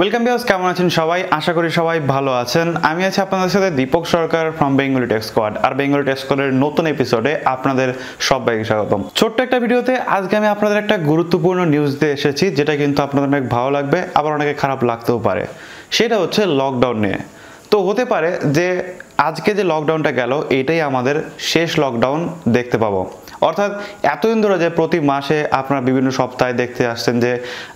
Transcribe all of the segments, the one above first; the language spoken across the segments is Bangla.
ওয়েলকাম ভিউয়ার্স, কেমন আছেন সবাই? আশা করি সবাই ভালো আছেন। আমি আছি আপনাদের সাথে Deepak Sarkar from Bengali tech squad. আর বেঙ্গলি টেক স্কোয়াডের নতুন এপিসোডে আপনাদের সবাইকে স্বাগতম। ছোট্ট একটা ভিডিওতে আজকে আমি আপনাদের একটা গুরুত্বপূর্ণ নিউজ দিয়ে এসেছি, যেটা কিন্তু আপনাদের অনেক ভালো লাগবে, আবার অনেকে খারাপ লাগতেও পারে। সেটা হচ্ছে লকডাউন নিয়ে। তো হতে পারে যে আজকে যে লকডাউনটা গেল, এটাই আমাদের শেষ লকডাউন দেখতে পাবো। অর্থাৎ এতদিন ধরে যে প্রতি মাসে আপনারা বিভিন্ন সপ্তাহে দেখতে আসছেন যে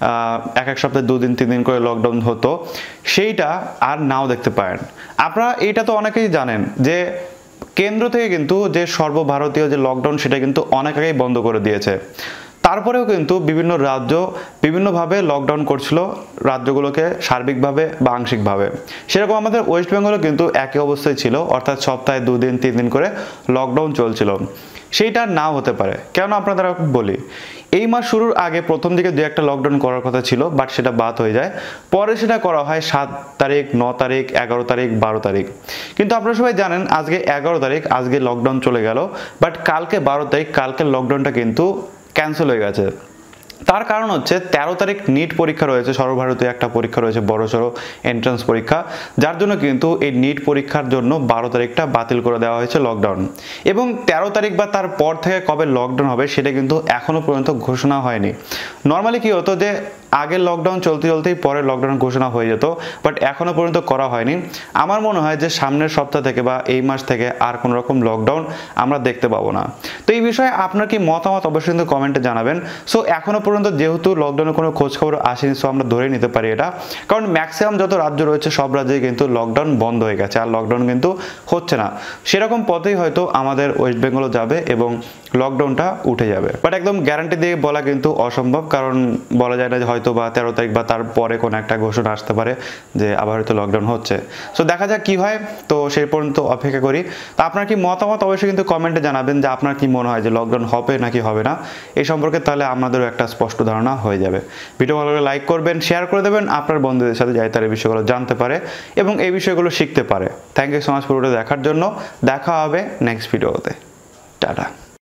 এক এক সপ্তাহে 2 দিন 3 দিন করে লকডাউন হতো, সেইটা আর নাও দেখতে পারেন। আপনারা এইটা তো অনেকেই জানেন যে কেন্দ্র থেকে কিন্তু যে সর্বভারতীয় যে লকডাউন, সেটা কিন্তু অনেক আগেই বন্ধ করে দিয়েছে। তারপরেও কিন্তু বিভিন্ন রাজ্য বিভিন্নভাবে লকডাউন করছিল রাজ্যগুলোকে সার্বিকভাবে বা আংশিকভাবে। সেরকম আমাদের ওয়েস্ট বেঙ্গলও কিন্তু একই অবস্থায় ছিল, অর্থাৎ সপ্তাহে 2 দিন 3 দিন করে লকডাউন চলছিল। সেইটা নাও হতে পারে। কেন আপনাদের বলি, এই মাস শুরুর আগে প্রথম দিকে দু একটা লকডাউন করার কথা ছিল, বাট সেটা বাদ হয়ে যায়। পরে সেটা করা হয় 7 তারিখ, 9 তারিখ, 11 তারিখ, 12 তারিখ। কিন্তু আপনারা সবাই জানেন আজকে 11 তারিখ, আজকে লকডাউন চলে গেল, বাট কালকে 12 তারিখ, কালকের লকডাউনটা কিন্তু ক্যান্সেল হয়ে গেছে। তার কারণ হচ্ছে 13 তারিখ নিট পরীক্ষা রয়েছে, সর্বভারতীয় একটা পরীক্ষা রয়েছে, বড়সড় এন্ট্রান্স পরীক্ষা, যার জন্য কিন্তু এই নিট পরীক্ষার জন্য 12 তারিখটা বাতিল করে দেওয়া হয়েছে লকডাউন। এবং 13 তারিখ বা তার পর থেকে কবে লকডাউন হবে সেটা কিন্তু এখনো পর্যন্ত ঘোষণা হয়নি। নর্মালি কি হতো যে আগে লকডাউন চলতে চলতেই পরে লকডাউন ঘোষণা হয়ে যেত, বাট এখনো পর্যন্ত করা হয়নি। আমার মনে হয় যে সামনের সপ্তাহ থেকে বা এই মাস থেকে আর কোনো রকম লকডাউন আমরা দেখতে পাবো না। তো এই বিষয়ে আপনার কি মতামত অবশ্যই কিন্তু কমেন্টে জানাবেন। সো এখনো পর্যন্ত যেহেতু লকডাউনের কোনো খোঁজখবর আসেনি, সো আমরা ধরে নিতে পারি এটা, কারণ ম্যাক্সিমাম যত রাজ্য রয়েছে সব রাজ্যে কিন্তু লকডাউন বন্ধ হয়ে গেছে, আর লকডাউন কিন্তু হচ্ছে না। সেরকম পথেই হয়তো আমাদের ওয়েস্ট বেঙ্গলও যাবে এবং লকডাউনটা উঠে যাবে। বাট একদম গ্যারান্টি দিয়ে বলা কিন্তু অসম্ভব, কারণ বলা যায় না যে হয়তো বা 13 তারিখ বা তার পরে কোনো একটা ঘোষণা আসতে পারে যে আবার হয়তো লকডাউন হচ্ছে। সো দেখা যাক কি হয়, তো সেই পর্যন্ত অপেক্ষা করি। তো আপনার কি মতামত অবশ্যই কিন্তু কমেন্টে জানাবেন যে আপনার কি মনে হয় যে লকডাউন হবে নাকি হবে না এই সম্পর্কে, তাহলে আমাদেরও একটা স্পষ্ট ধারণা হয়ে যাবে। ভিডিও ভালো লাগলে লাইক করবেন, শেয়ার করে দেবেন আপনার বন্ধুদের সাথে, যাতে তারা এই বিষয়গুলো জানতে পারে এবং এই বিষয়গুলো শিখতে পারে। থ্যাংক ইউ সো মাচ পুরোটা দেখার জন্য। দেখা হবে নেক্সট ভিডিওতে। টাটা।